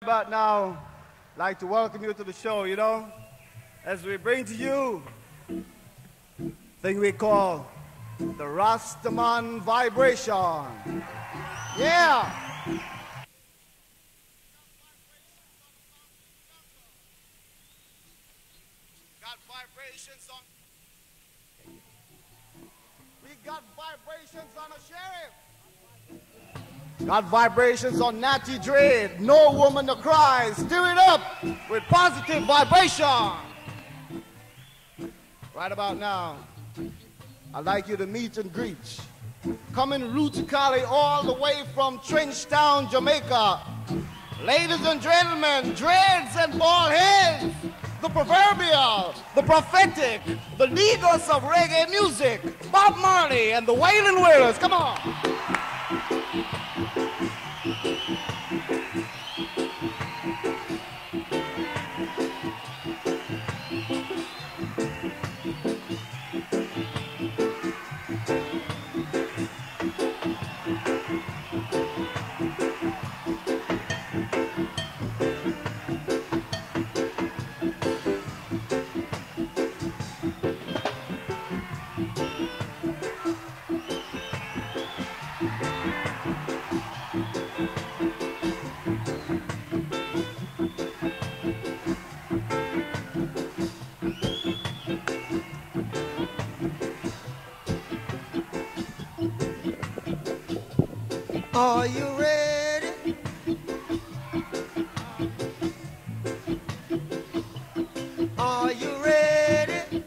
But now, I'd like to welcome you to the show, as we bring to you thing we call the Rastaman Vibration. Yeah! Got vibrations on... We got vibrations on a sheriff. Got vibrations on Natty Dread. No woman to cry. Stir it up with positive vibration. Right about now, I'd like you to meet and greet. Coming Root Cali all the way from Trenchtown, Jamaica. Ladies and gentlemen, dreads and bald heads. The proverbial, the prophetic, the leaders of reggae music. Bob Marley and the Waylon Wailers. Come on. Are you ready? Are you ready?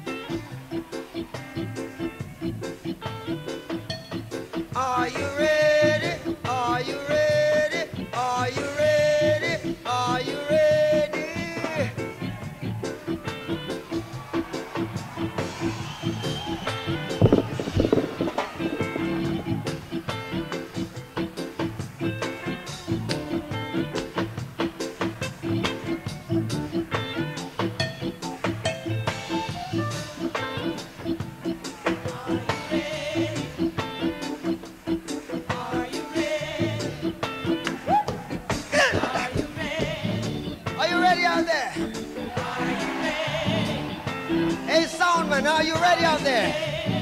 Are you ready? Are you ready? Are you ready? Are you ready? Are you ready out there?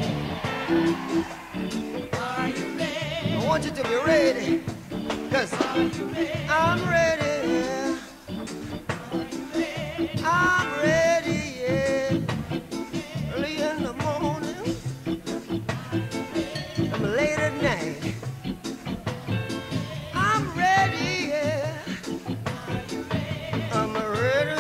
Are you ready? I want you to be ready, 'cause I'm ready. I'm ready, yeah. Early in the morning, I'm late at night. I'm ready, yeah. I'm ready.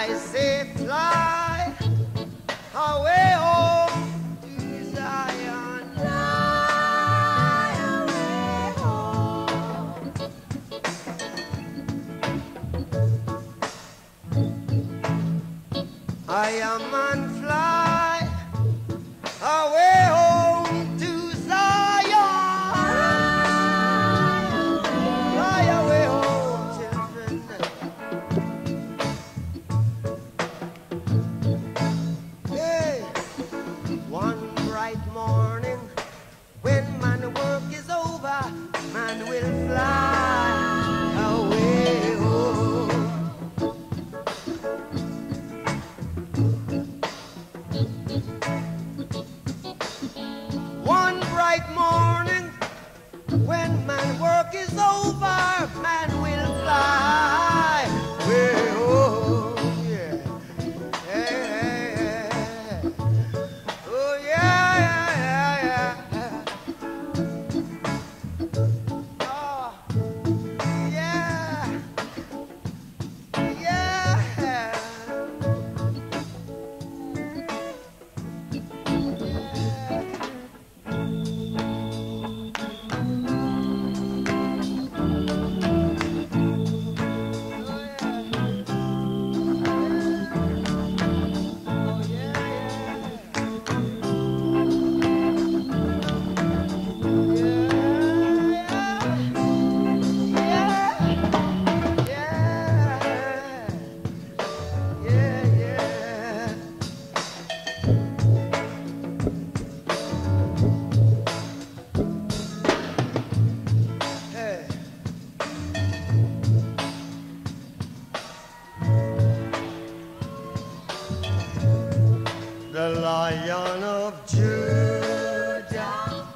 I say fly away home to Zion. Fly away home. I am on fly away home to Zion. Fly away home, children. Hey, one bright morning when man work is over, man will fly away home. One bright morning when man work is over, man will fly way home. Yeah. Hey, hey, hey. Oh yeah, yeah, yeah, yeah. Oh, yeah, yeah. The Lion of Judah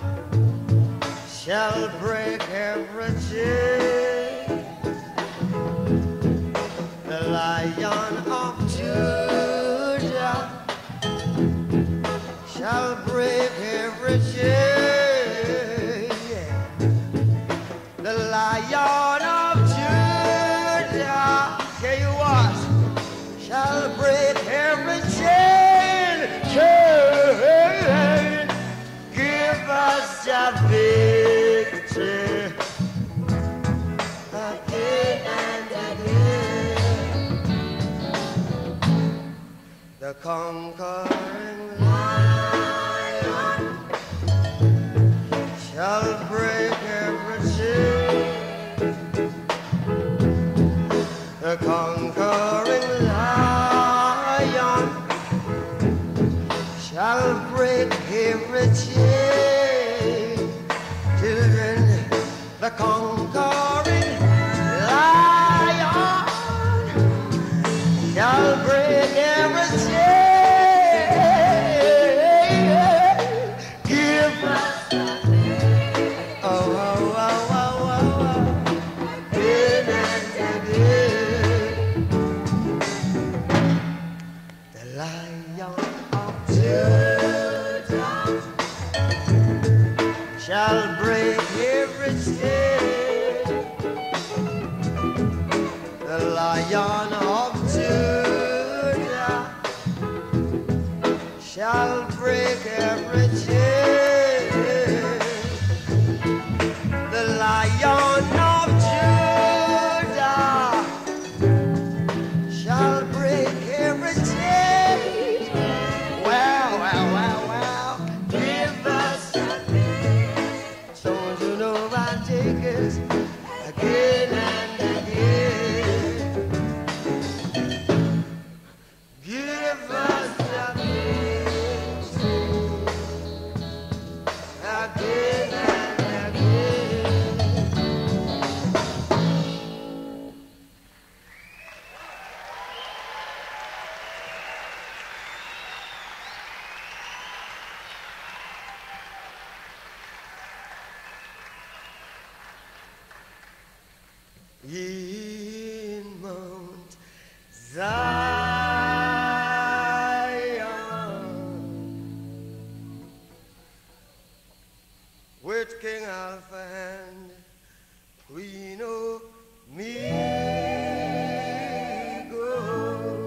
shall break every chain. The Lion of Judah shall break every chain. The Lion of Judah, tell you what, shall break every chain. Give us a victory again and again. The conquering lion shall break every chain. The conquering lion shall break every chain. Children, the conquering lion shall break every chain. Give us oh, oh, oh, oh, oh, oh. Again and again. The Lion of Judah shall break every chain. The Lion of Judah shall break every chain. The Lion of Judah shall break every chain. Wow, wow, wow, wow. Give us a minute. Don't you know about takers again and again. Give us a minute. Again and again. In Mount Zion, with King Alpha and Queen Omega.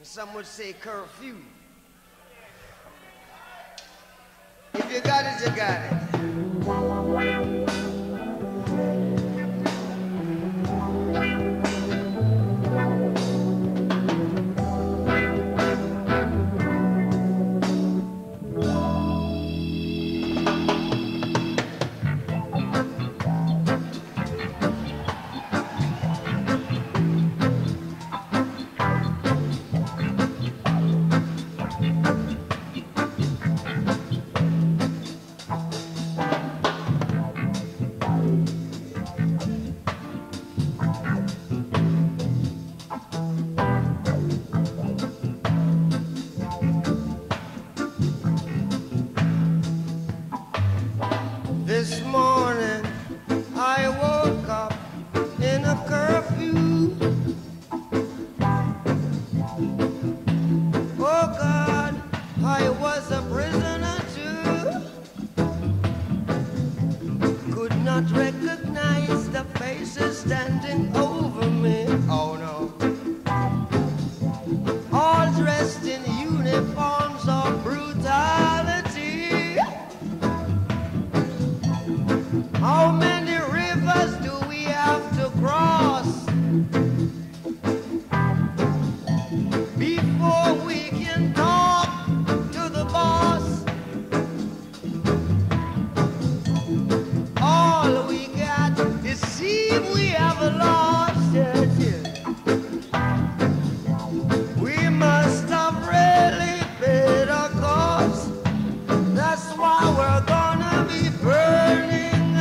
Some would say curfew. If you got it, you got it. This morning I woke up in a curfew. Oh God, I was a prisoner too. Could not recognize the faces standing over me. Oh no. All dressed in uniforms of brutality. How many rivers do we have to cross before we can talk to the boss? All we got is see we have lost it. We must have really paid a cost. That's why we're gonna be burning.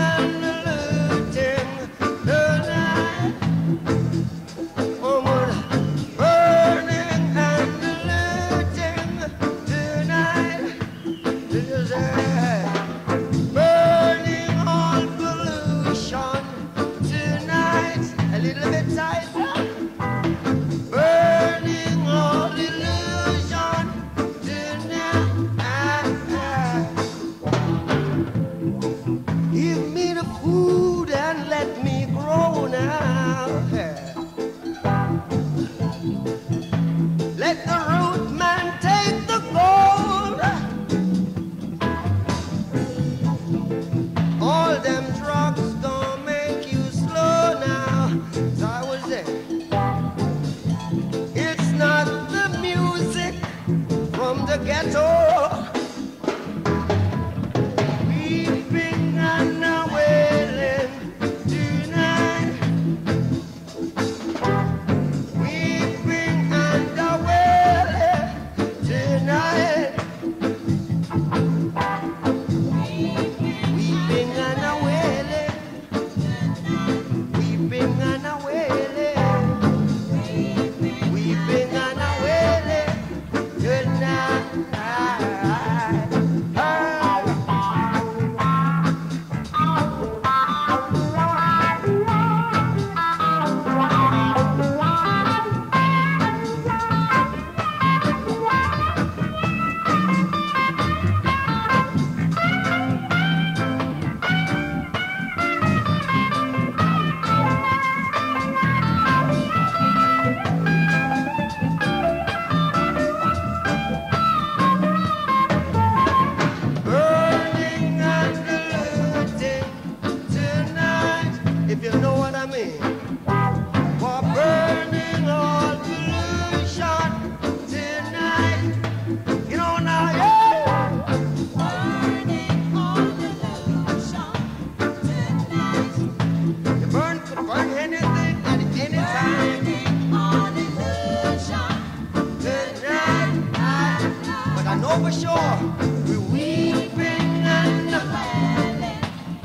For sure, we're weeping and wailing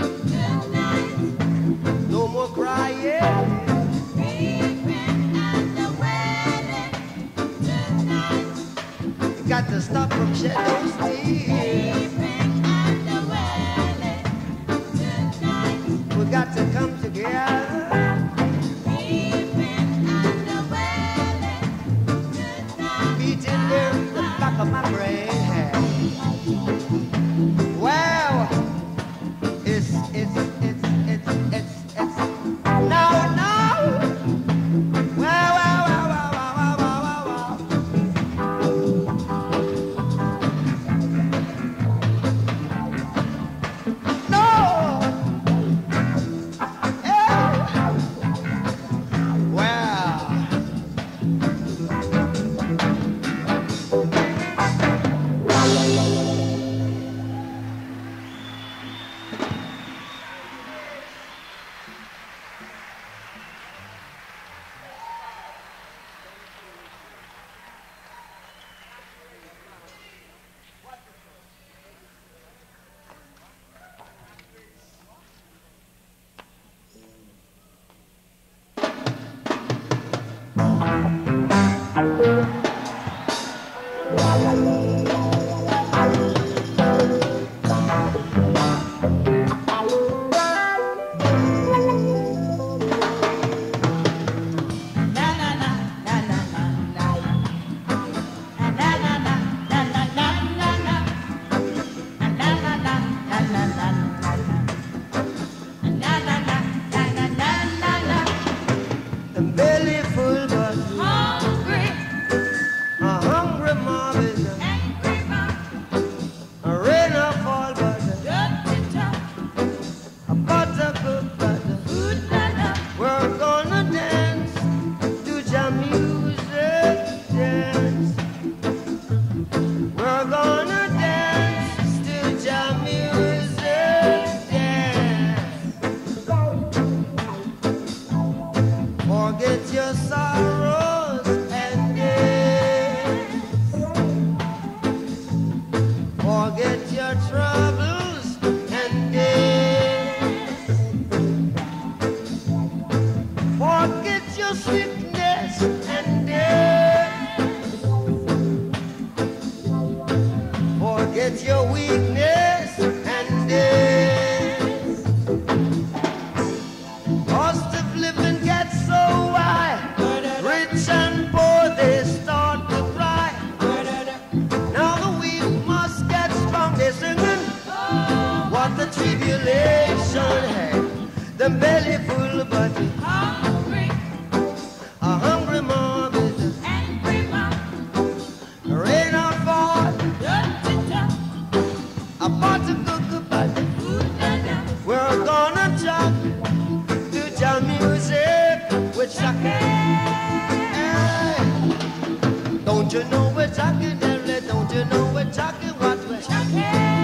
tonight. No more crying. Weeping and wailing tonight. You got to stop from shedding those tears. Weeping and wailing tonight. We got to come together. Weeping and wailing tonight. Beating there in the back of my brain. Well, it's now. Well. forget your weakness and days. Cost of living gets so high, rich and poor they start to cry. Now the weak must get strong, they're singing what the tribulation had. The belly full but hungry, a hungry mom is a angry mom. Rain or fall, a pot to cook but we're gonna jump to jam music with Shaka. Don't you know we're talking, Devlin? Don't you know we're talking what we're talking?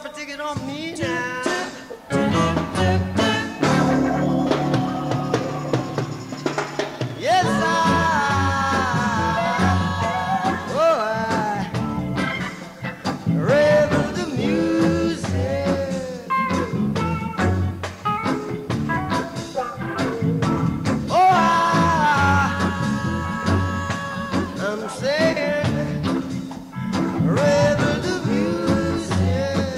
off and take it on me now. Yes, I revel the music. Oh, I'm saying revel the music.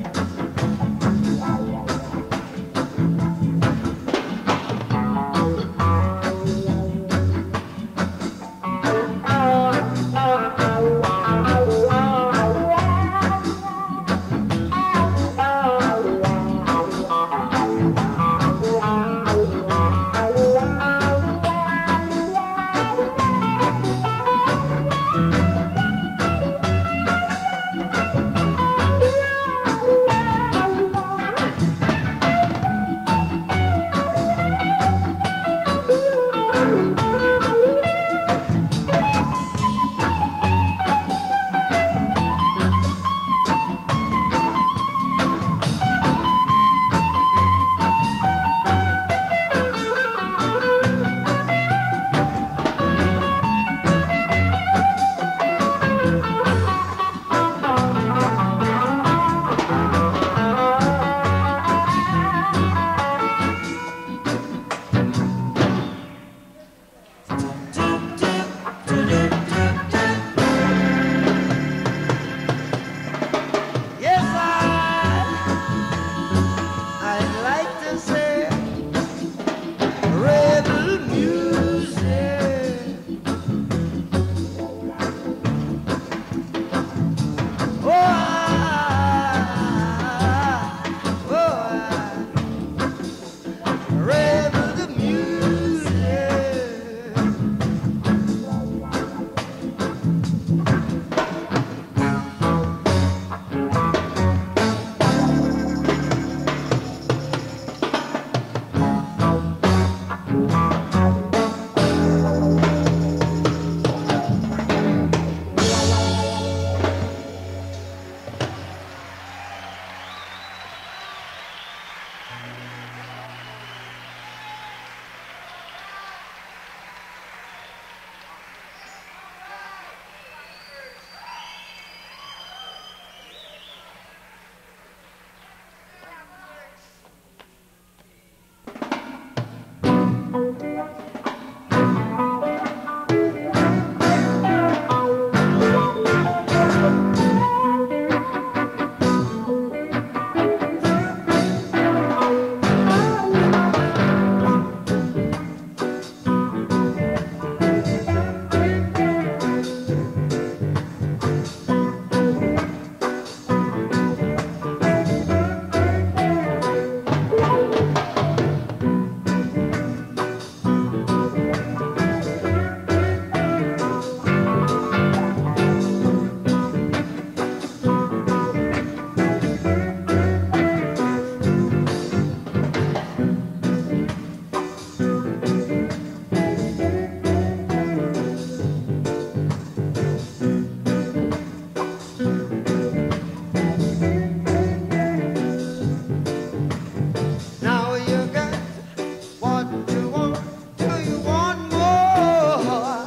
Yes, I'd like to say rebel music. Oh, rebel the music. Now you got what you want. Do you want more?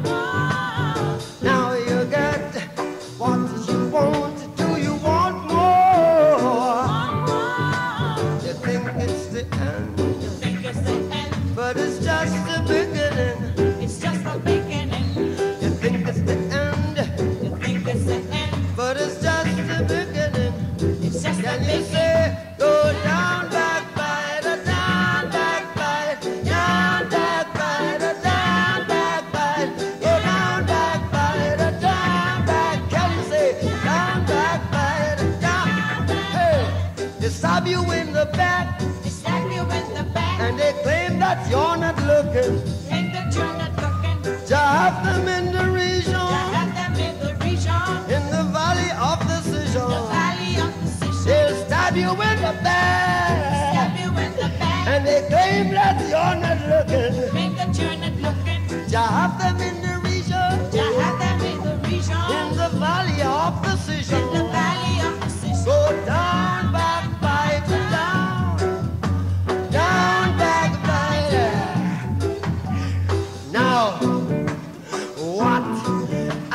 Now you got what you want. Do you want more? You think it's the end, but it's just the beginning. It's just the beginning. You think it's the end, You think it's the end. but it's just the beginning. It's just the Can you beginning. say, go down, backbiter, down, backbite, down, backbiter, down, backbite, go down, backbiter, down, back. Can you say, down, backbiter, down? Hey, they stab you in the back, They stab you in the back. and they claim that you're not looking. Think that you're not looking. You have them in the region, You have them in the region. in the valley of The decision. valley of decision. They'll stab you in the back. Stab you in the back. And they claim that you're not looking. Think that you're not looking. You have them in the region, You have them in the region. in the valley of decision. In the valley of decision. Go down.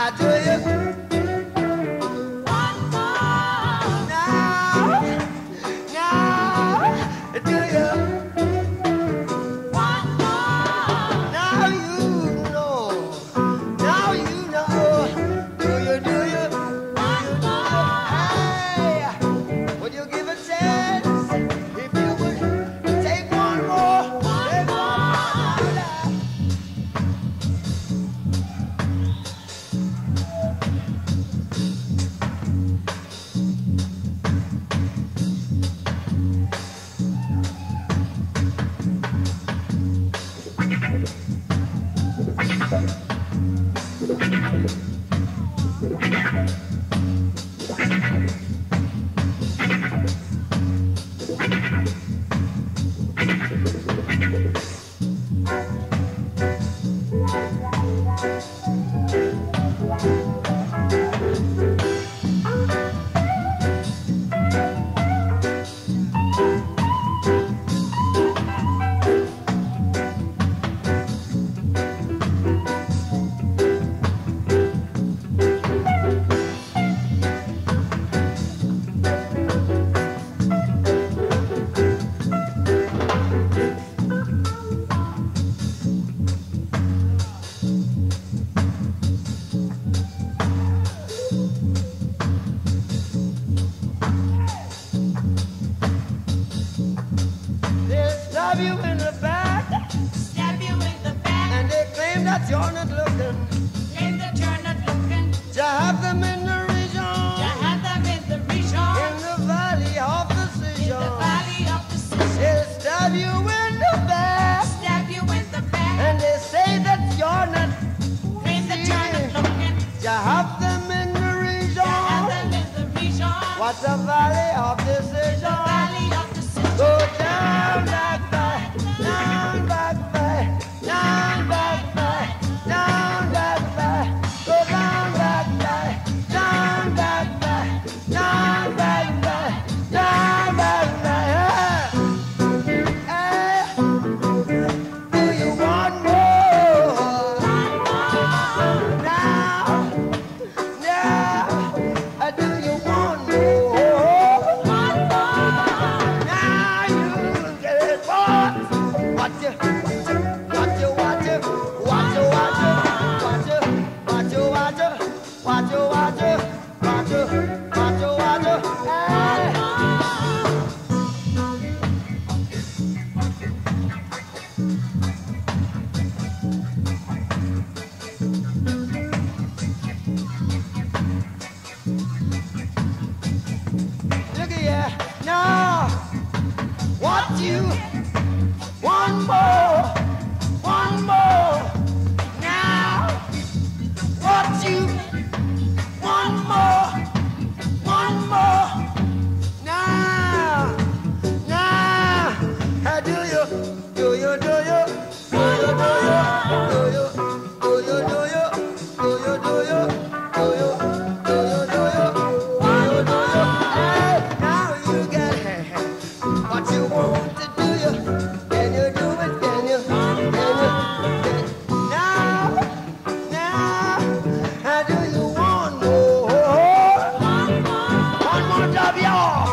do you? One more. Now, do you? One more. Now you know. Now you know. Do you? One more. Hey, would you give a chance if you would take one more? Take one more. They'll stab you in the back, Stab you in the back. and they claim that you're not looking. Claim that you're not looking. To have them in the region, You have them in the region. in the valley of In the decision. valley of decision. They'll stab you in the back, Stab you in the back. and they say that you're not. Claim that you're not looking. To have them in the You have region. them in the region. What's a valley of The decision? valley of decision. Go down back by, down back by, down back by, down back by. Go down back by, down back by, down back by, down back by. Hey, do you want more? Now, do you want more? Now you get it, boy. Watch it, watch it, watch it, watch it, watch it, watch it, watch it, watch it, watch it, watch it, watch it, watch it, watch it. Hey. Look at you now. What you? One more. Now. What you? One more. Now. How do you? Do you? Do you? Do you? Do you? Do you? Do you? Do you? Do you? Do you? Do you? Do you? Do you? Do you? Hey, now you get what you want to do. You can you do it? Can you? Can you? Now, how do you want more? One more job, y'all.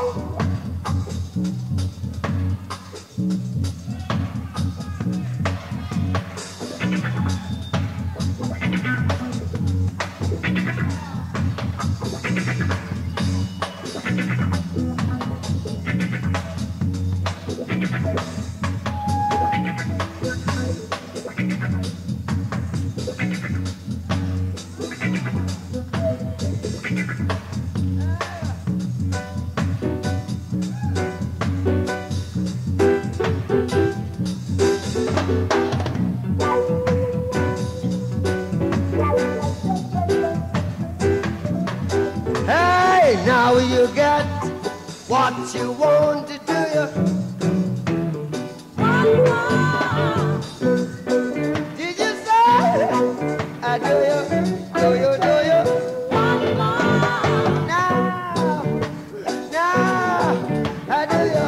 Hey, now you get what you want to do. Did you say? Do you? Do you? Do you? Now, do you?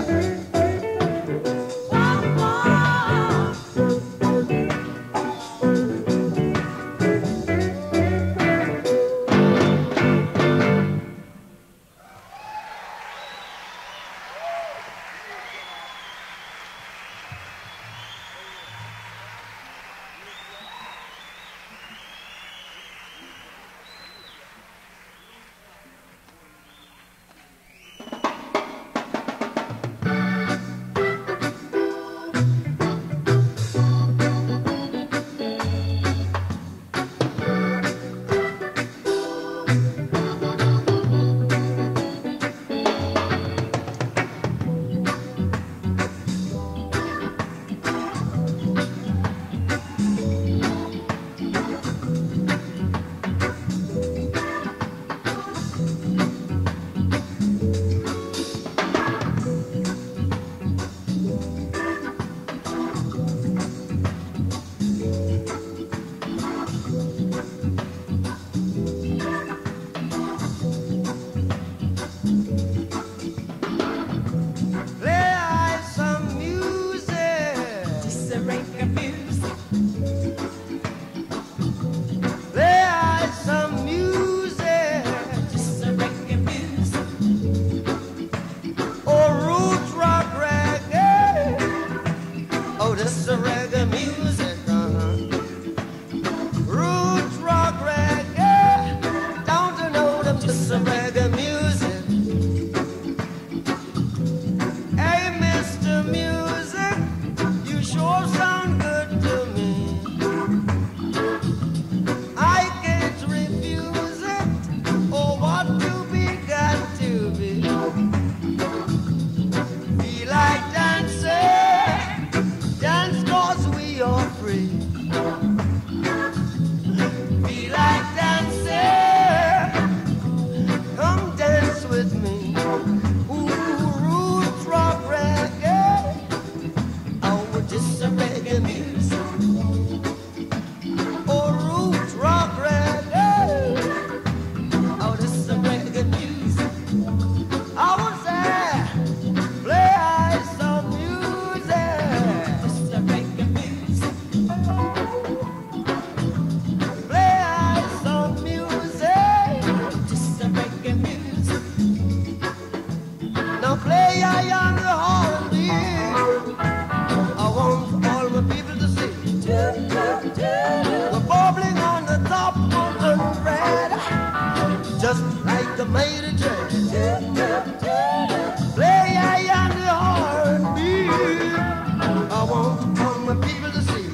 just like the maiden jazz. Play on the R&B. I want all my people to see.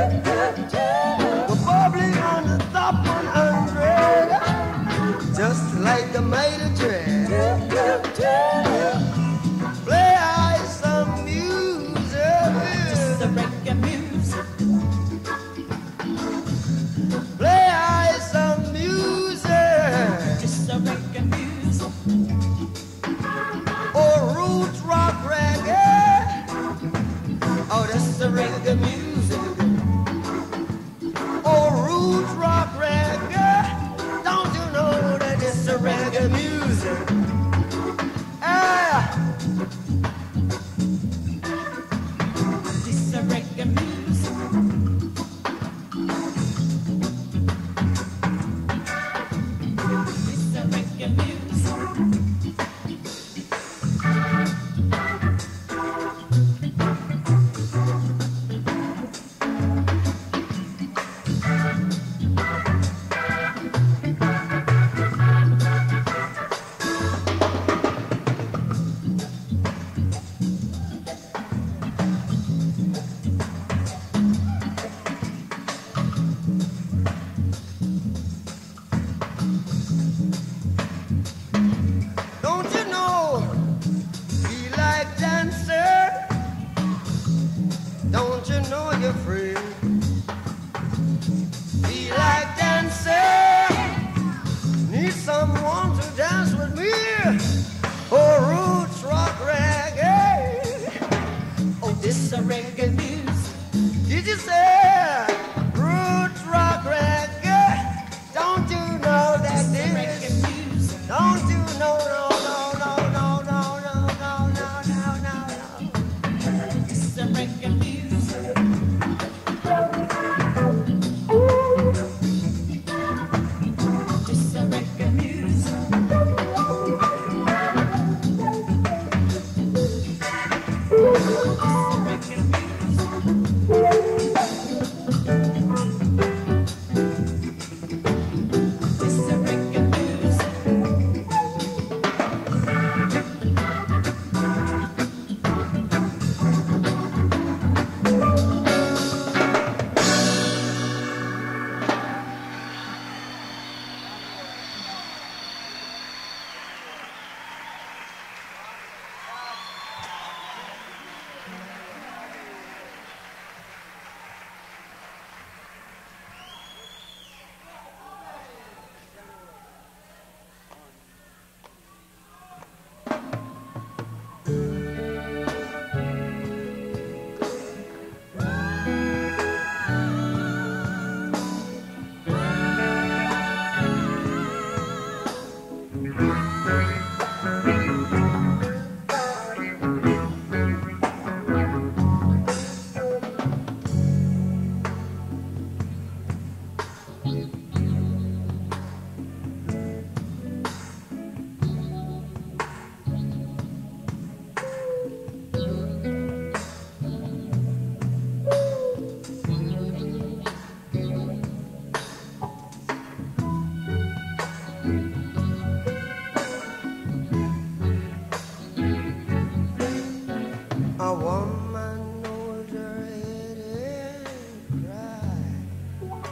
We're bubbling on the top 100, just like the maiden jazz. Play some music. Just the reggae music. Play some music. Just the reggae music. Or roots rock reggae. Oh, that's the reggae music. Or roots rock reggae. Don't you know that it's the reggae music? Ah. Just the reggae music. Just the reggae music. Don't you know we like dancer? Don't you know you're free? We like dancer. Need someone to dance with me. Oh, roots rock reggae. Oh, this Just the reggae music. did you say roots rock reggae? Don't you know that Just the reggae this? music. Don't you know? No, no, no, no, no, no, no, no, no, no, no. Just the reggae music. Just the reggae music. Just the reggae music. Just the reggae music. A woman knows her head and cry,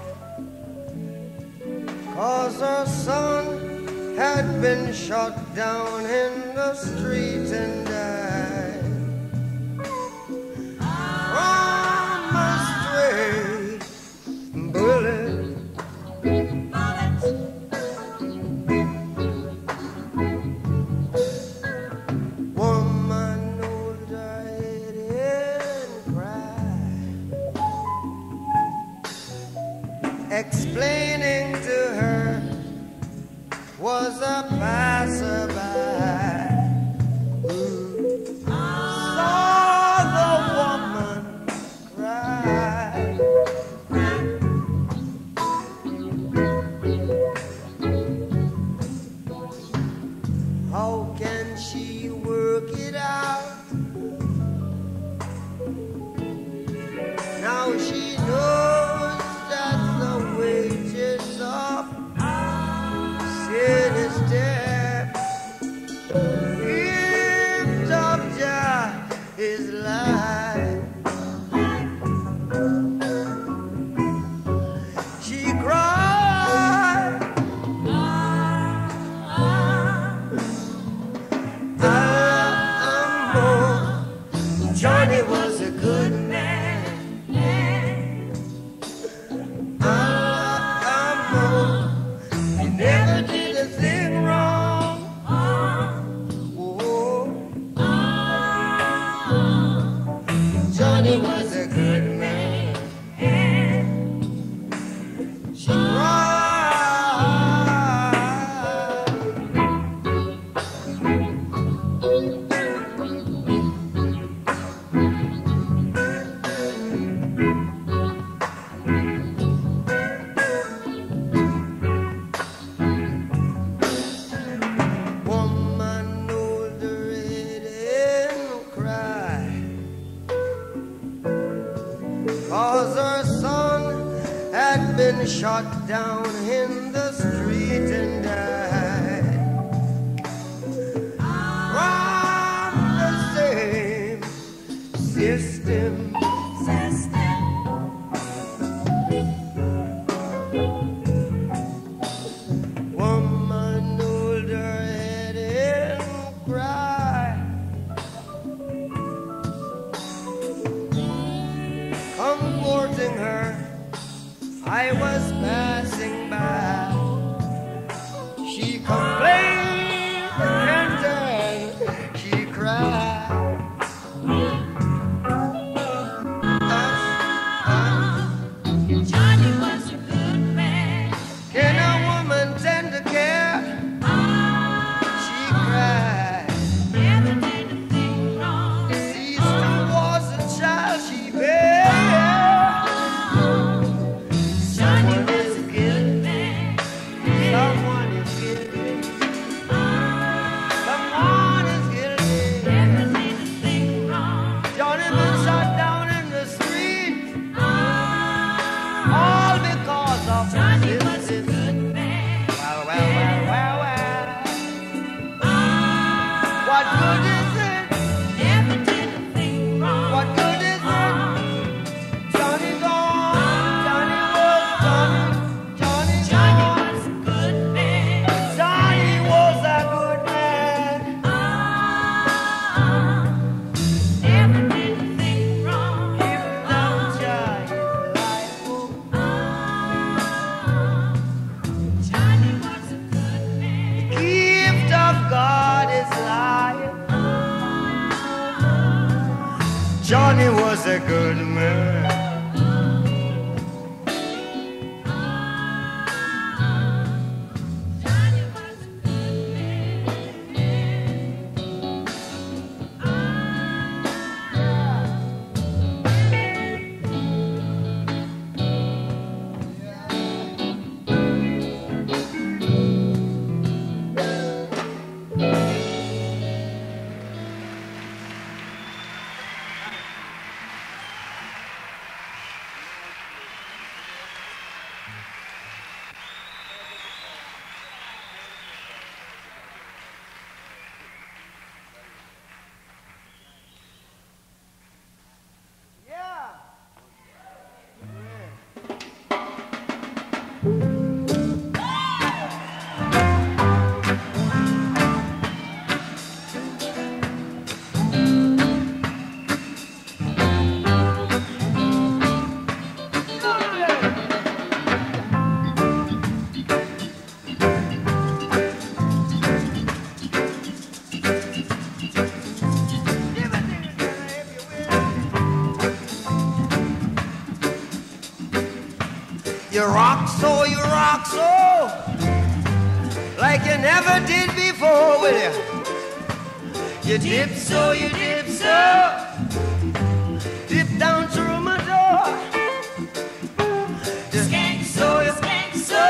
'cause her son had been shot down in the street and died from a stray bullet. Woman knows her head and cried, explaining to her was a passerby who saw the woman cry. How can she work it out? Now she knows that the wages of sin is shot down in the street and died from the same system. Woman hold her head and cry, comforting her. I was passing by. She complained and then she cried. Johnny was a good man. Can a woman tend to care? She cried. Never did a thing wrong. Sees towards the child she bears. Someone is killing me. Someone is killing me. Someone is killing me. Never did a thing wrong. Johnny been shot down in the street. All because of Johnny this. was a good man. Well, well, well, well, well. What good is it? Never did a thing wrong. What good is it? Johnny gone. Johnny was Johnny. Johnny Gone. was a good man. Johnny was a good man. Never did a thing wrong. If don't Johnny's life will Johnny was a good man. gift of God is life. Johnny was a good man. Johnny was a good man. Yeah. You rock so, like you never did before, will you? You dip so, dip down through my door. You Skank so, you skank so,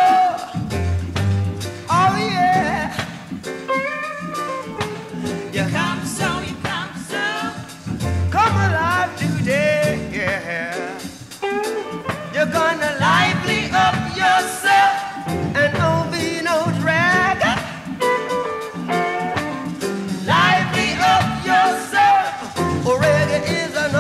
oh yeah. You come so, you come so. come alive today, yeah. You're gonna lively up yourself and don't be no drag. Lively up yourself, or reggae is an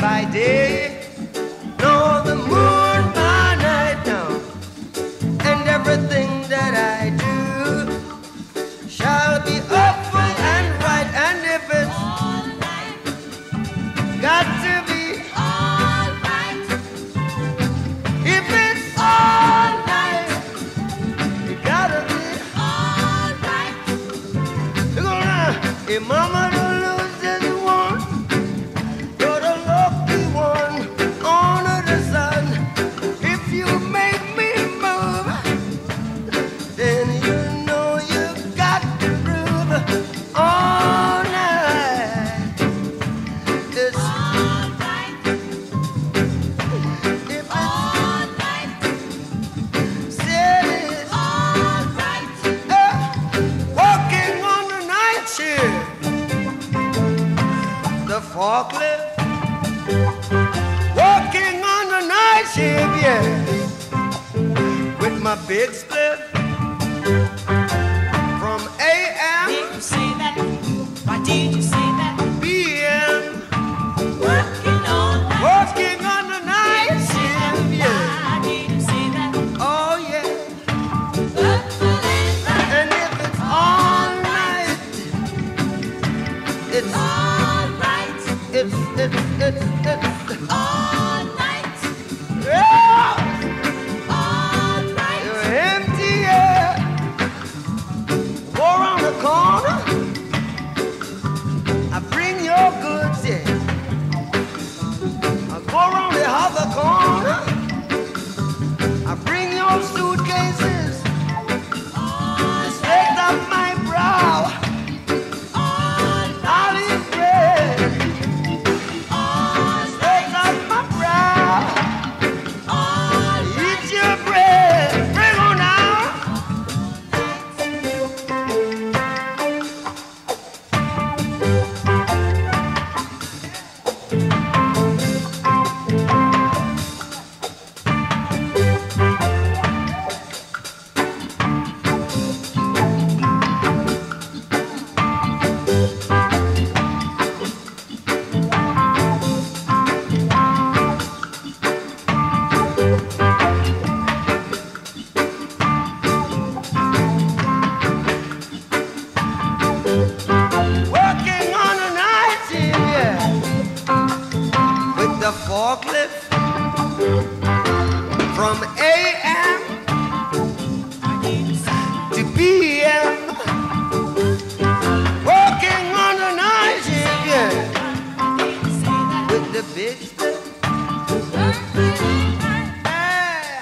by day, nor the moon by night now. And everything that I do shall be awful and right. And if it's got to be alright, if it's alright, it gotta be alright. Look around, if mama don't lose this one, you're the lucky one under the sun. If you make me move, then you know you got to prove all night. It's alright. If it's alright, said it's alright. Walking on the night shift, the forklift. Walking on the night shift, yeah, with my big split from AM Did you say that? Why did you say that? PM, Working all night. walking on the night Say that. shift, yeah, Why did you say that? oh yeah. Working right. And if it's all night, it's All right. it's All night. yeah, All right. you're empty, yeah. Go around the corner, I bring your goods, yeah. I go around the other corner, I bring your suitcases. Straight up my brow, I'll eat bread. Straight up my brow, eat your bread. Bring on now. Working on a night shift, yeah, with the forklift from AM to PM. Working on a night shift, yeah, with the big split. Yeah.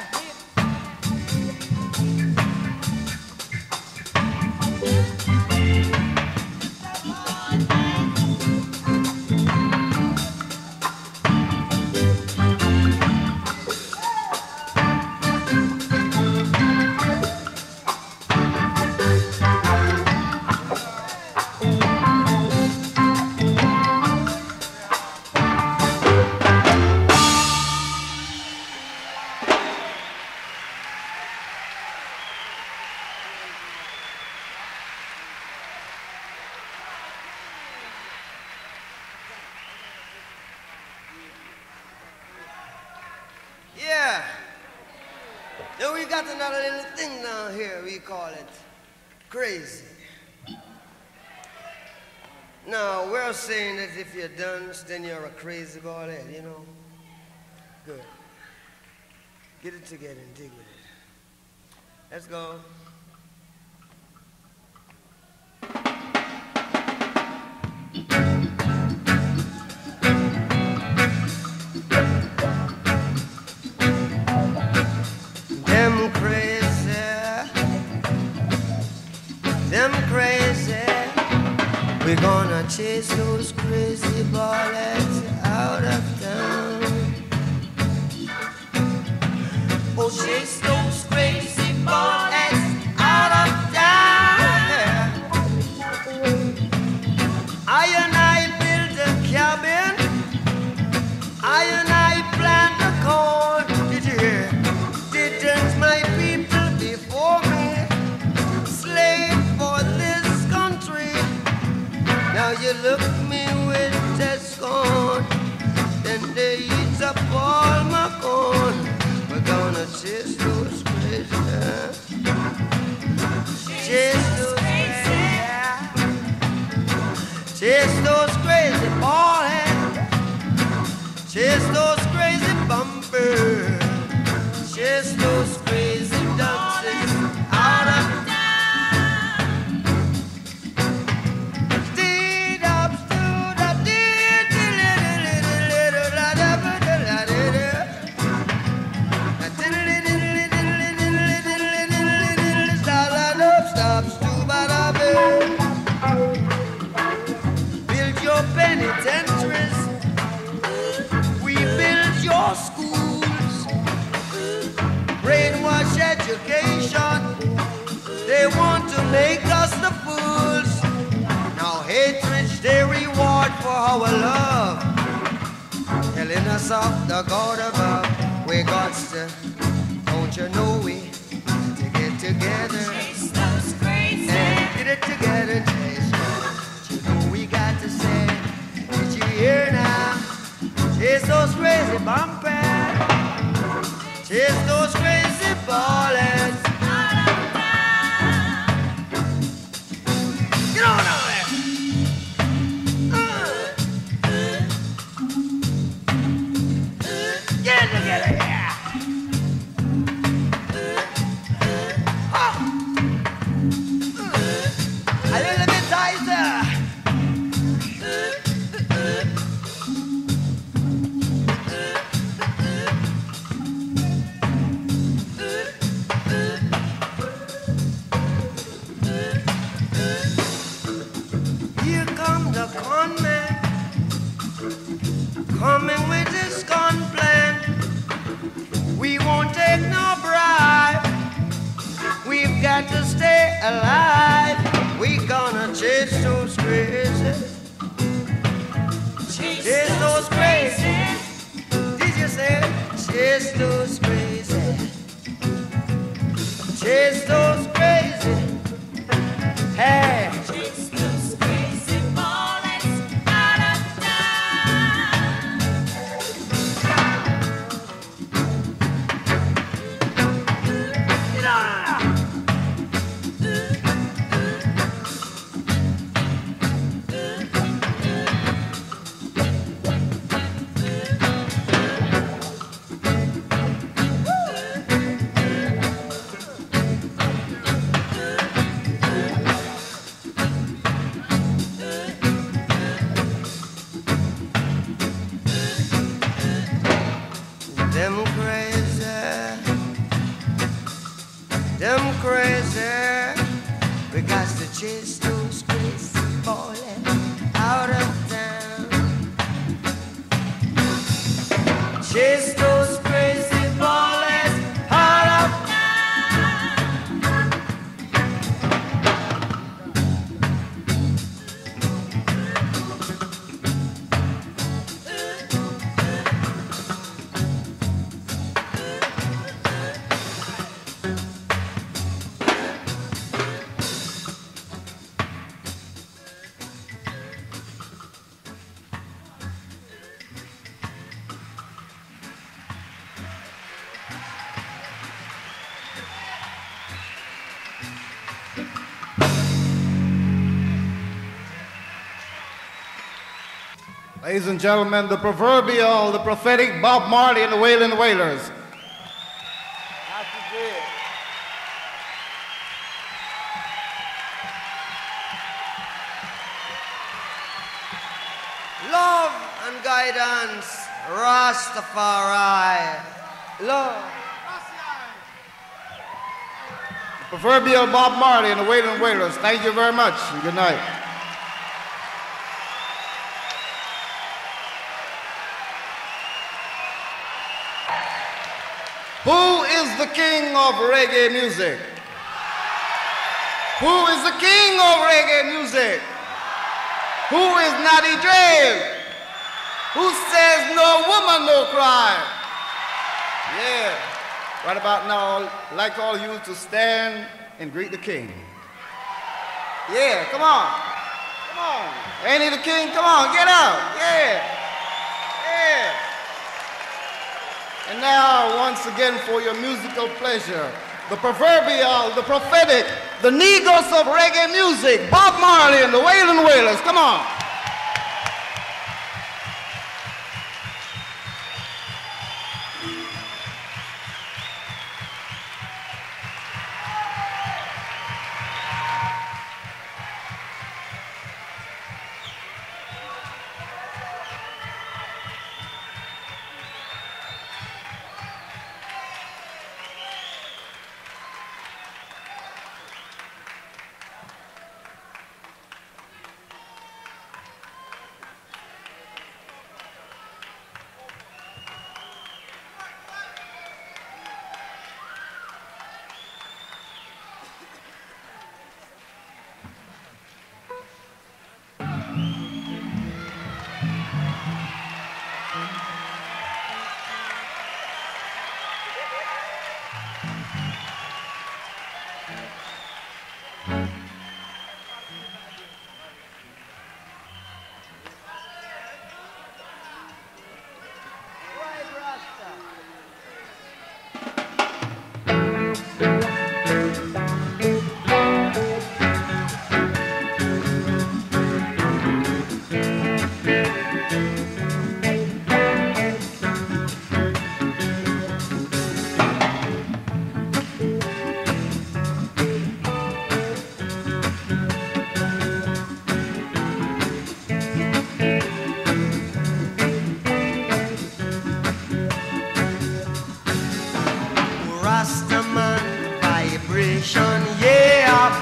Yeah. Then we got another little thing down here. We call it crazy. Now, we're saying that if you're dance, then you're a crazy ball head, you know? Good. Get it together and dig with it. Let's go. Them crazy, we're gonna chase those crazy ballets out of town. Oh, chase those crazy ballets out of town. I and I build a cabin, I and I plant a corn. Did you hear? Didn't my people before me slave for this country? Now you look me with that scorn, then chase those crazy dances out of town. Steed up, stood up, build your penitentiaries, we build your schools, brainwash education, they want to make us the fools. Now hatred's their reward for our love, telling us of the God above. We got to, don't you know we to get together and get it together, taste. You know we got to say, did you hear now? Chase those crazy bumpers, chase those crazy ballers. Get on there. Get together, yeah. A little bit tighter. Here come the con man, coming with his gun plan. We won't take no bribe. We've got to stay alive. We gonna chase those crazy. Chase those crazy. Did you say chase those crazy? Chase those crazy. Hey. Chase those crazy ballers out of town. Get on there. Them crazy, we got to chase those crazy ballers out of town. Chase those crazy ballers out of Ladies and gentlemen, the proverbial, the prophetic Bob Marley and the Wailing Wailers. love and guidance, Rastafari. Love. Proverbial Bob Marley and the Wailing Wailers. Thank you very much. And good night. Who is the king of reggae music? Who is the king of reggae music? Who is Natty Dread? Who says no woman, no cry? Yeah. Right about now, I'd like all you to stand and greet the king. Yeah, come on. Come on. Ain't he the king? Come on, get out. Yeah. Yeah. And now, once again, for your musical pleasure, the proverbial, the prophetic, the Negos of reggae music, Bob Marley and the Wailing Wailers. Come on.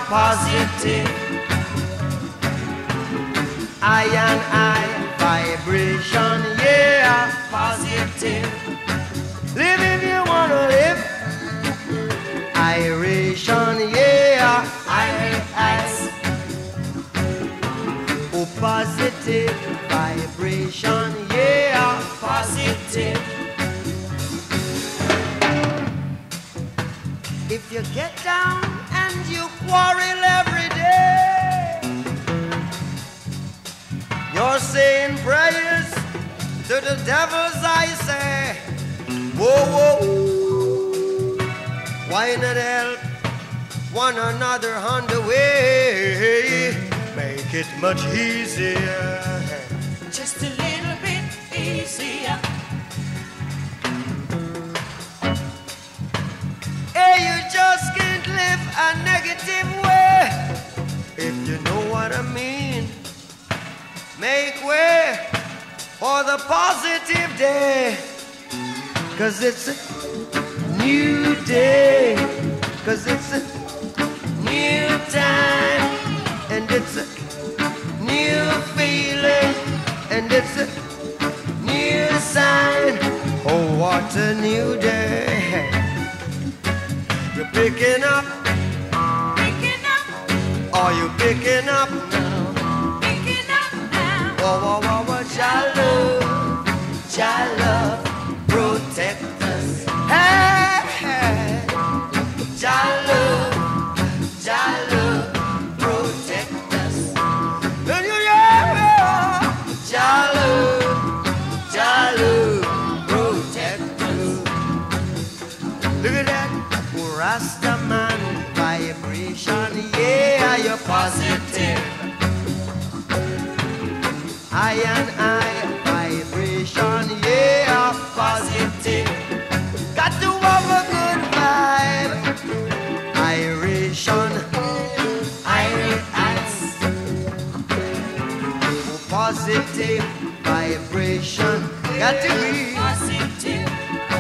positive. I and I vibration, yeah, positive. Live if you wanna live. Iration, yeah, ice. Oh, positive vibration, yeah, positive. If you get down and you quarrel every day, you're saying prayers to the devils, I say. Whoa, whoa, why not help one another on the way? Make it much easier. Just a little bit easier. Hey, you just can't live a negative way. If you know what I mean, make way for the positive day. 'Cause it's a new day. 'Cause it's a new time. And it's a new feeling. And it's a new sign. Oh, what a new day. You're picking up. Picking up, Are you picking up now? picking up now. Whoa, whoa, whoa, whoa, Jah love, protect us. Hey, hey. Jah love, protect us. And you yeah, Jah love, protect us. Look at that, Rastaman vibration, yeah, you're positive. I and I vibration, yeah, positive. Got to have a good vibe. Iration, ice. Positive vibration. Got to be Positive,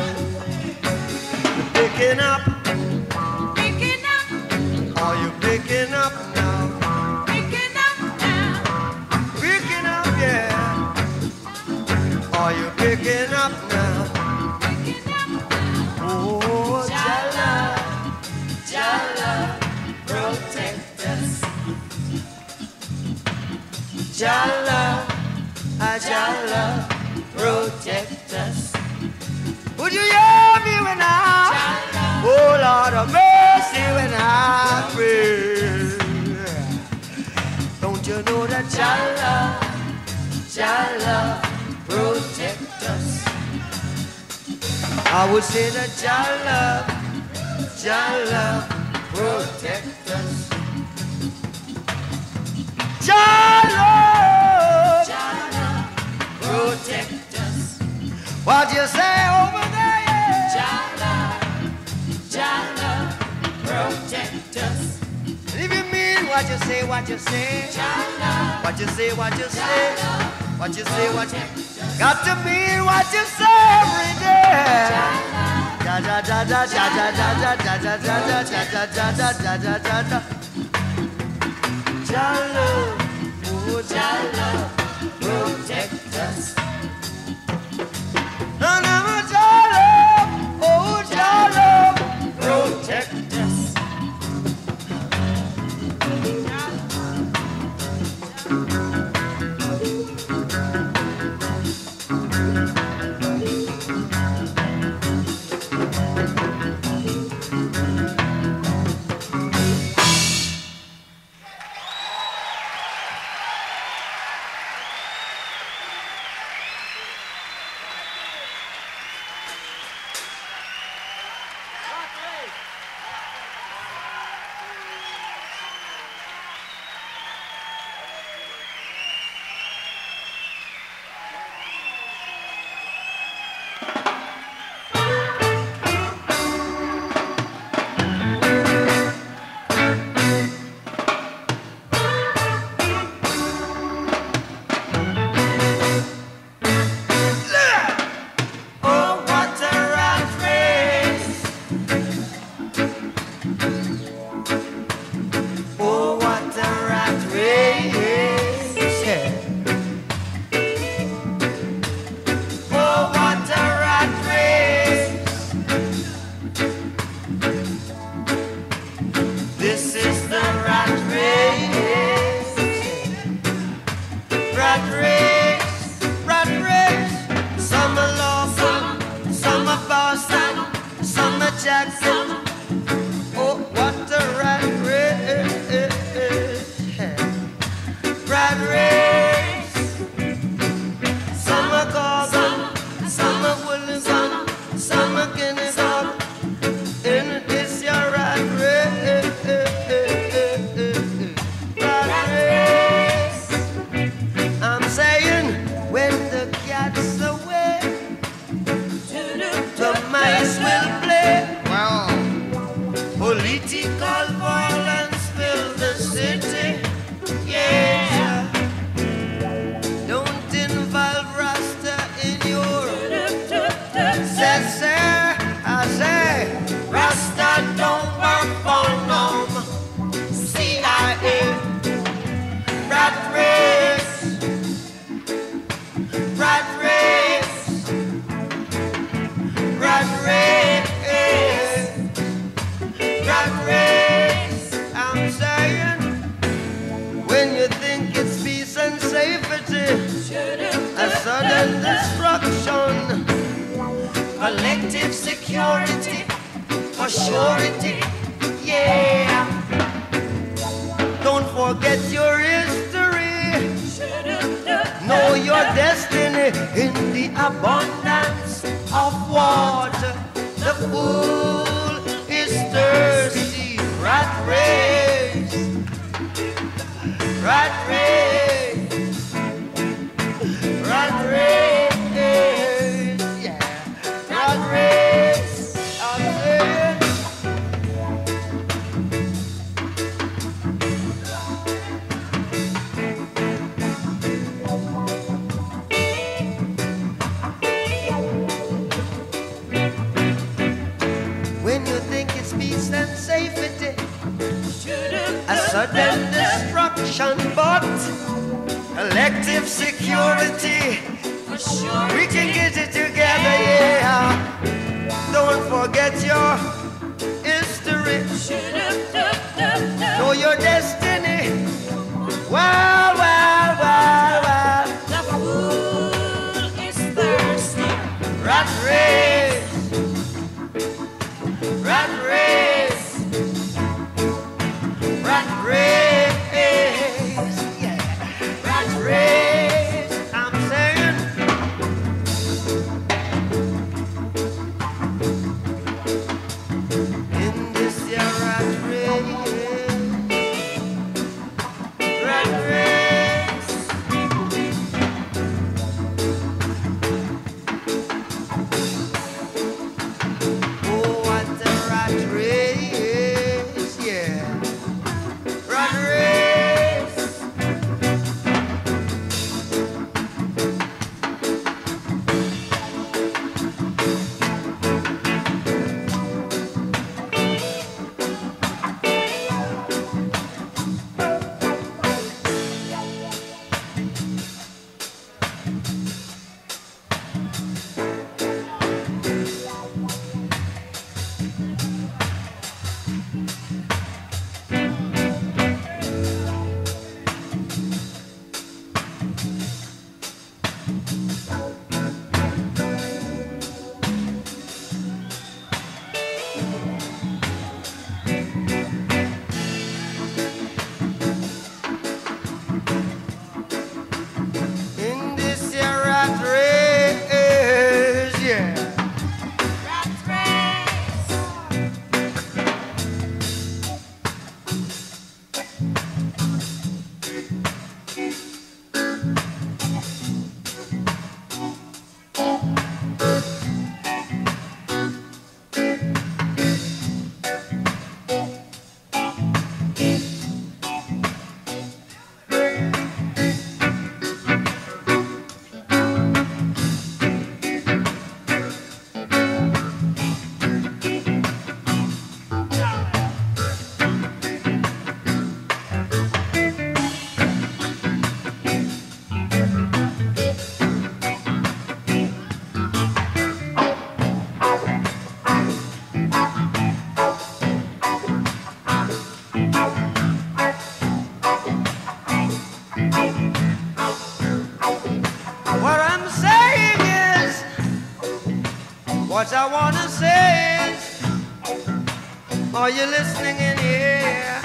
picking up. picking up, Are you picking up now? picking up now. Picking up, yeah. Are you picking up now? Picking up now. Oh, Jala, protect us. Jala, protect us. Would you hear me when I? Oh, Lord of mercy, when I pray. Don't you know that Jala, protect us? I would say that Jala, protect us. Jala, Protect us. what you say over there? Jala, protect us. If you mean what you say, what you say, Jala, what you say, what you say, what you say, what you got to mean what you say every day. Da da da da da da da da da da da da da da da da da. Jala, oh Jala, protect us. no no Jala, oh Jala, Protect us. jacket. Oh, what a rat race. Rat race. Some are Gorgon, some are Willigan, some are Guinea Dog. In this your rat race. Rat race. I'm saying when the cat's away, the mice will play. Well, Political violence fill the city. Yeah. Don't involve Rasta in your. Say, I say, Rasta don't work for them. CIA. Rat race. Rat race. Rat race. Rat race. I'm saying, when you think it's peace and safety, a sudden destruction, collective security, for surety, yeah. Don't forget your history, know your destiny in the abundance of water. The fool is thirsty. Rat race. Rat race. Rat race. Yeah. Rat race. I'm saying. When you think it's peace and safety, a sudden destruction, but collective security, we can get it together, yeah. Don't forget your history, know your destiny. Wow, wow, wow, wow. The fool is thirsty. Rat race. Rat race. Rat race. Yeah. Rat race. I'm saying. In this year rat race. Rat race. Oh, what a rat race, yeah. Rat race. In this year rat race, yeah. Rat race. What I'm saying is, what I wanna say is, Are you listening in here?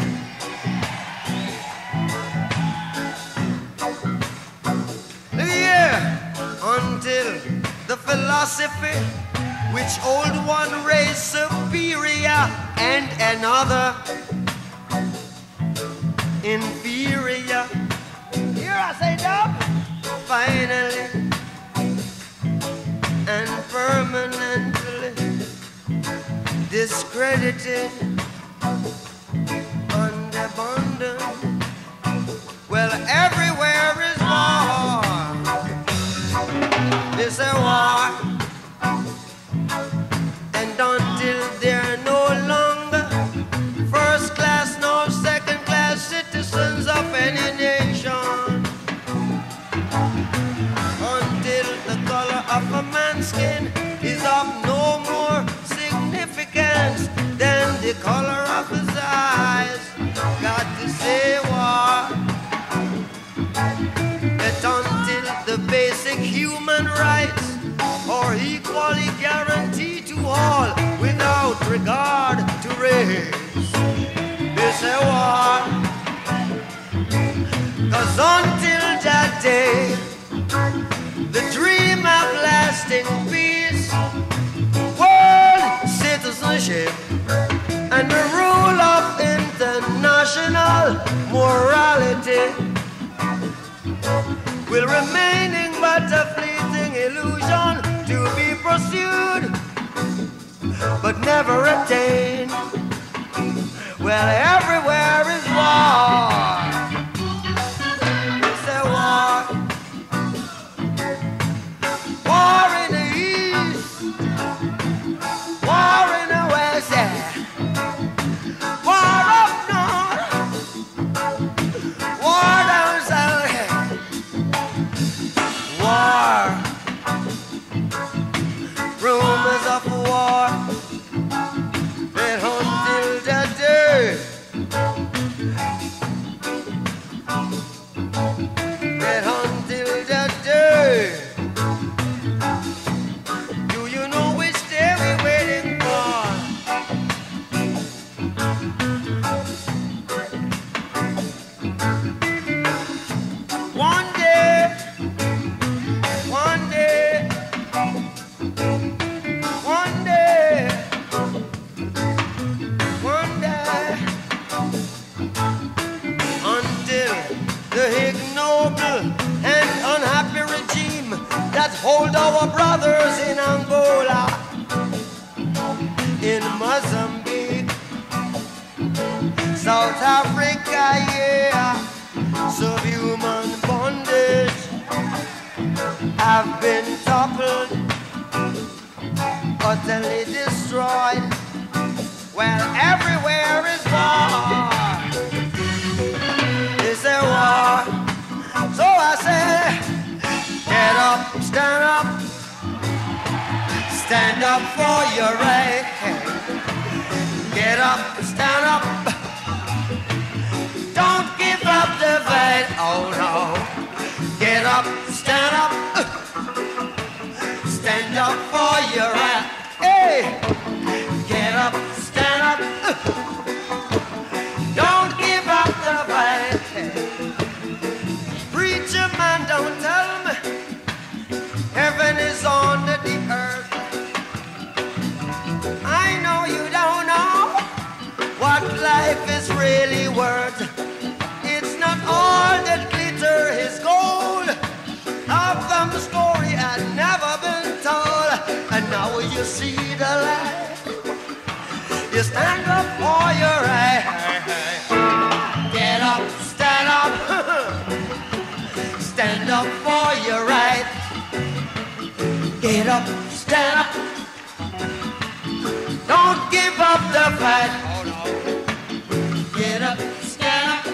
Look here. Until the philosophy which old one raised superior and another inferior. Here I say dub. Finally and permanently discredited and abandoned. Well, everywhere is war. It's a war. And until they're no longer first class nor second class citizens of any nation, until the color of a man's skin is of no more significance than the color of his eyes, got to say war. That until the basic human rights are equally guaranteed to all without regard to race, it's a war. 'Cause until that day, the dream of lasting peace, world citizenship, and the rule of international morality will remaining but a fleeting illusion to be pursued but never attained. Well, everywhere is war. It's a war. War in the east, war in the west, yeah. War up north, war down south, yeah. War, rumors of war, that until that day, that until that day. Do you know which day we're waiting for? One day, one day, one day, one day, until the ignoble and unhappy regime that hold our brothers in Angola, in Mozambique, South Africa, yeah, subhuman bondage have been toppled, utterly destroyed. Well, everywhere is war. It's a war. So I say, get up, stand up for your right. Get up, stand up. Don't give up the fight. Oh no. Get up, stand up. Stand up for your right. Hey, get up, stand up. Don't give up the fight. Preacher man, don't tell me heaven is on the earth. I know you don't know what life is really worth. It's not all that glitter is gold. Half of the story had never been told, and now you see the light. You stand up for your right. Get up, stand up. Stand up for your right. Get up, stand up. Don't give up the fight. Get up, stand up.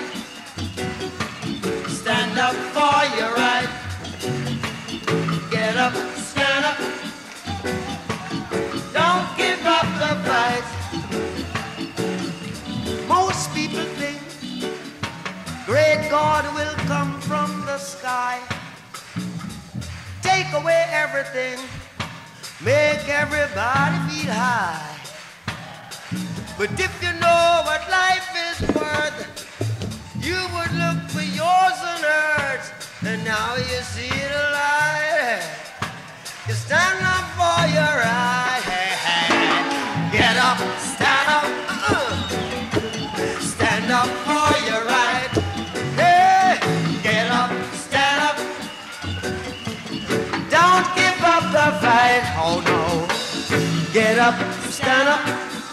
Stand up for your right. Get up, stand up. Don't give up the fight. Most people think great God will come from the sky, take away everything, make everybody feel high. But if you know what life is worth, you would look for yours on earth. And now you see the light. You stand up for your right. Get up, stand up. Stand up for your right. Hey, get up, stand up. Don't give up the fight. Oh no. Get up, stand up.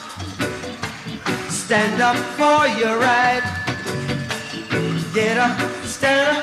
Stand up for your right. Get up, stand up.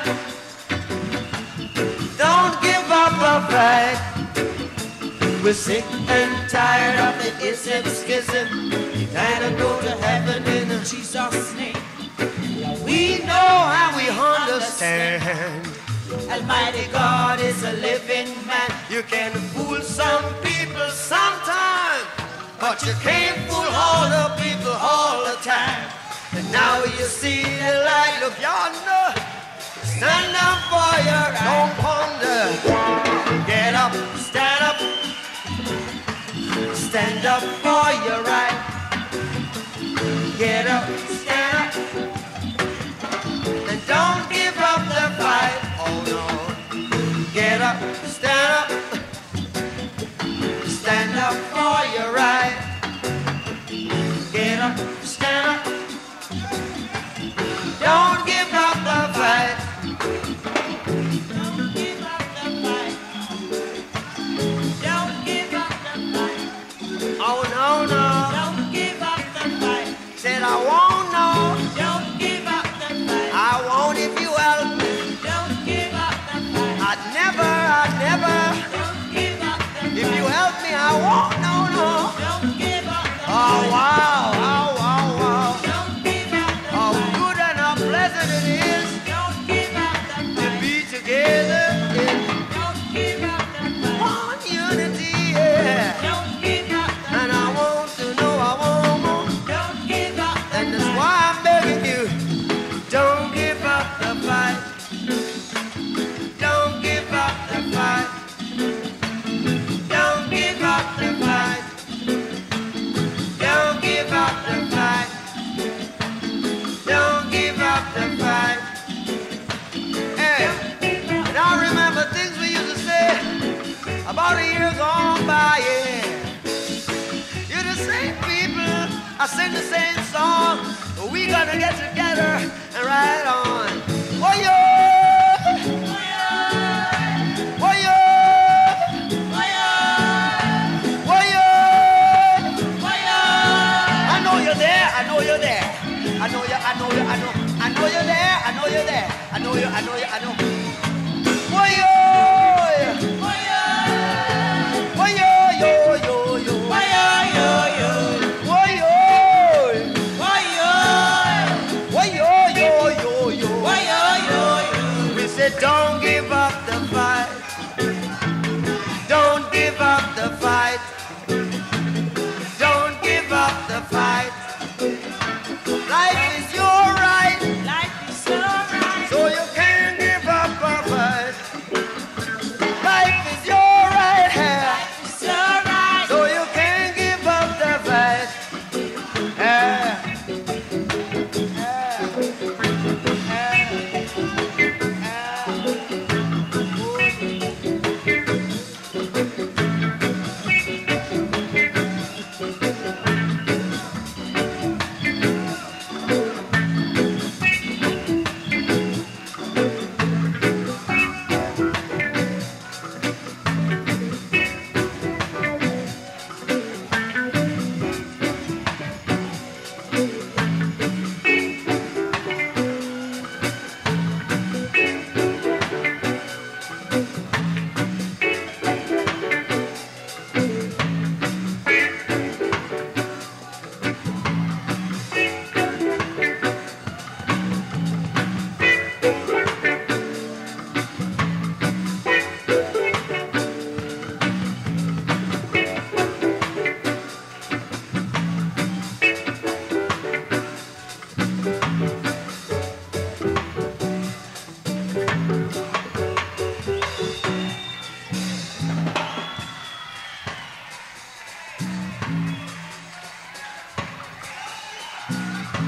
Don't give up the fight. We're sick and tired of the ism schism. You kinda go to heaven in Jesus' name. We know and we understand. Almighty God is a living man. You can fool some people sometime, but you can't fool all the people all the time. And now you see the light, look yonder. Stand up for your right. Don't ponder. Get up, stand up. Stand up for your right. Get up, stand up. And don't give up the fight. Oh no. Get up, stand up. Stand up for your right. Get up, stand up. Don't give up the fight. Don't give up the fight. Don't give up the fight. Oh no, no. Don't give up the fight. Said I won't know. Don't give up the fight. I won't if you help me. Don't give up the fight. I'd never. Don't give up the fight. If you help me, I won't. No, no. Don't give up the fight. Oh wow, wow, wow, wow. Don't give up the fight. Oh good and how pleasant it is. Don't give up the fight. To be together in. Don't give up the fight. One unity, yeah. Don't give up the fight. And I want to know, I want more. Don't give up the fight. And that's why I'm begging you. Don't give up the fight. Don't give up the fight. Don't give up the fight. Don't give up the fight. Don't give up the fight. Hey, and I remember things we used to say about a year gone by, yeah. You're the same people, I sing the same song, but we gonna get together and ride on. Oh yeah! I know. Why-yo! Why-yo, yo, yo, yo. Why-yo, yo, yo. Why-yo! Why-yo! Why-yo, yo, yo, yo. Why-yo, yo, yo. We said don't give up the fight. Don't give up the fight. Don't give up the fight. Life is your right. Life is your right. So you can't give up a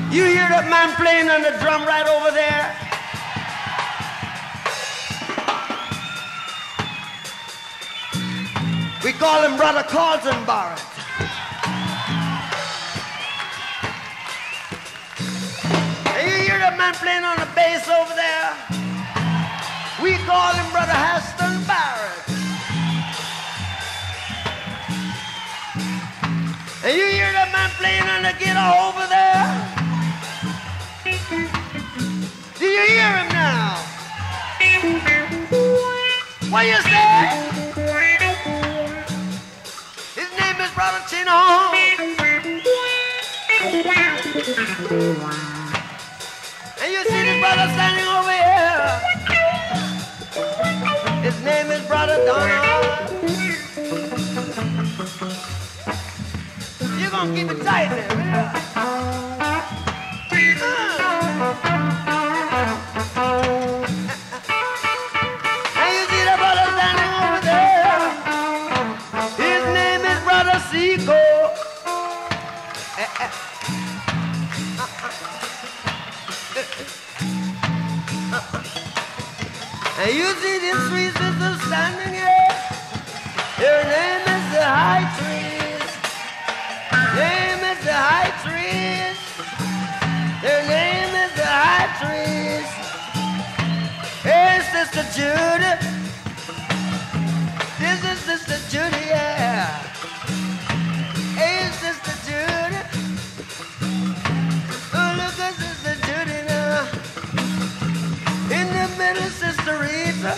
You hear that man playing on the drum right over there? We call him Brother Carlton Barrett. And you hear that man playing on the bass over there? We call him Brother Haston Barrett. And you hear that man playing on the guitar over there? Do you hear him now? What you say? His name is Brother Chino. And you see this brother standing over here. His name is Brother Donald. You're gonna keep it tight there, man. And you see that brother standing over there. His name is Brother Seco. And you see this sweet sister standing here. Her name is the High Trees. Name is the High Trees. Their name is the High Trees. Hey, Sister Judy. This is Sister Judy, yeah. Hey, Sister Judy. Oh, look at Sister Judy now. In the middle, Sister Rita.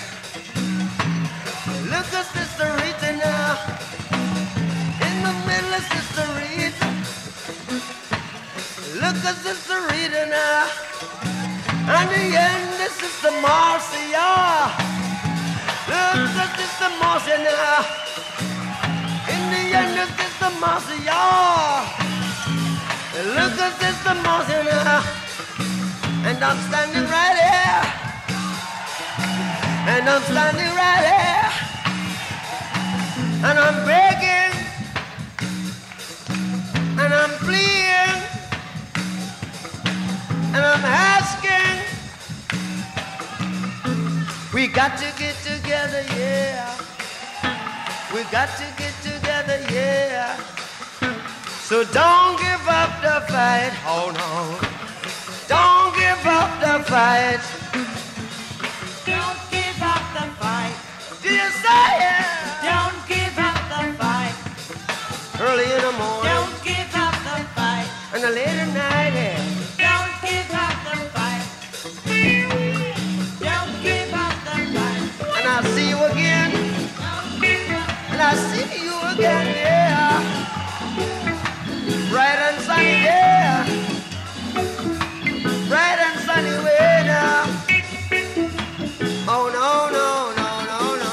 Look at Sister Rita now. In the middle, Sister Rita. Look at Sister Rita now. And the end is Sister Marcia. Look at Sister Marcia now. In the end is Sister Marcia. Look at Sister Marcia now. And I'm standing right here. And I'm standing right here. And I'm begging. And I'm pleading. And I'm asking. We got to get together, yeah. We got to get together, yeah. So don't give up the fight, hold on. Don't give up the fight. Don't give up the fight. Do you say it? Don't give up the fight. Early in the morning Don't give up the fight. and the late at night, yeah. Don't give up the fight. Don't give up the fight. And I'll see you again. Don't give up. And I'll see you again, yeah. Bright and sunny, yeah. Bright and sunny way now. Oh no, no, no, no, no.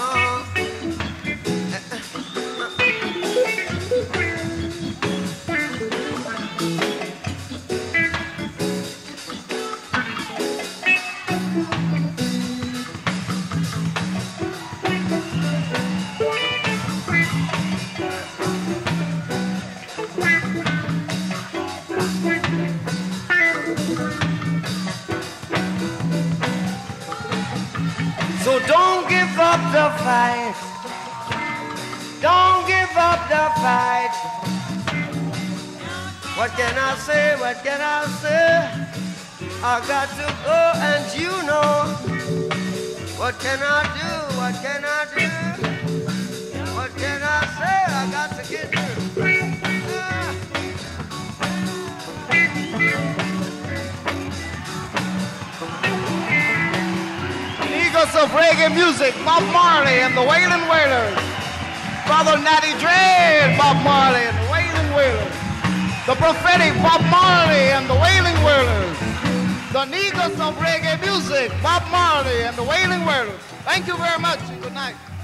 So don't give up the fight. Don't give up the fight. What can I say? What can I say? I got to go and you know. What can I do? What can I do? What can I say? I got to get through. Eagles of reggae music, Bob Marley and the Waylon Wailers. Brother Natty Dread, Bob Marley and the Waylon Wailers. The prophetic Bob Marley and the Wailing Wailers. The Negus of reggae music, Bob Marley and the Wailing Wailers. Thank you very much and good night.